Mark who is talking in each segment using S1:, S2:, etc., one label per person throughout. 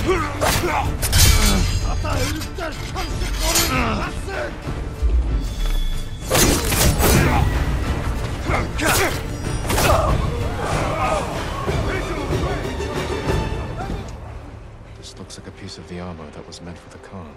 S1: Ata herifler karşı koruyun! Bassın!
S2: This looks like a piece of the armor that was meant for the Khan.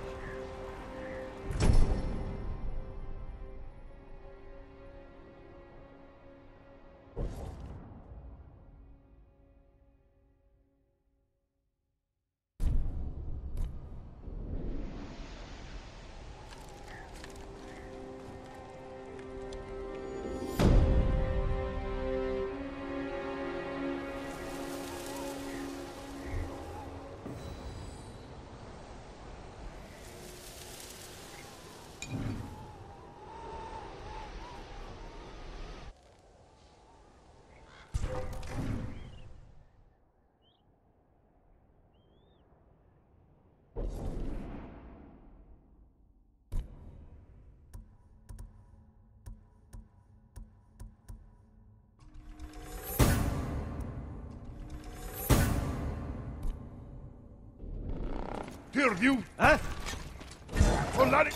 S1: Purdue! Huh? Solari!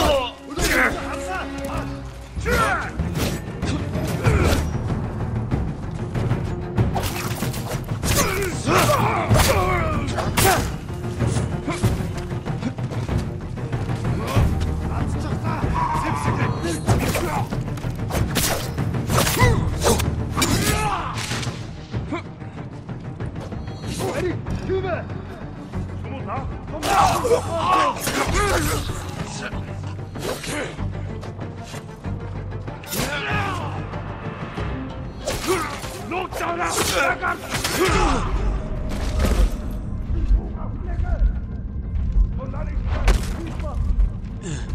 S1: Look down!